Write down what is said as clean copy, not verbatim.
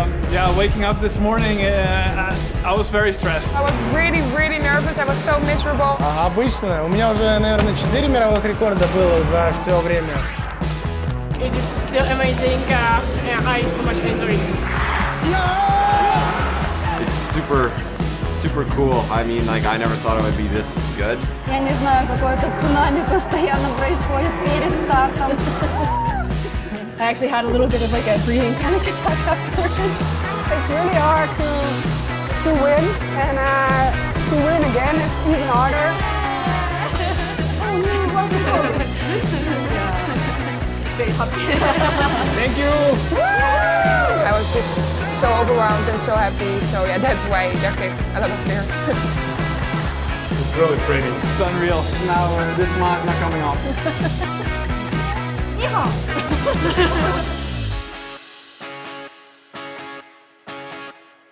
yeah, waking up this morning, I was very stressed. I was really nervous. I was so miserable. Обычно. У меня уже, наверное, 4 мировых рекорда было за все время. It is still amazing. I so much enjoy it. It's super cool. I mean, like, I never thought it would be this good. Я не знаю, какое-то цунами постоянно происходит перед стартом. I actually had a little bit of like a breathing panic attack afterwards. It's really hard to win, and to win again, it's even harder. Very happy. Thank you! I was just so overwhelmed and so happy, so yeah, that's why there came a lot of fear. It's really pretty. It's unreal. Now this smile is not coming off.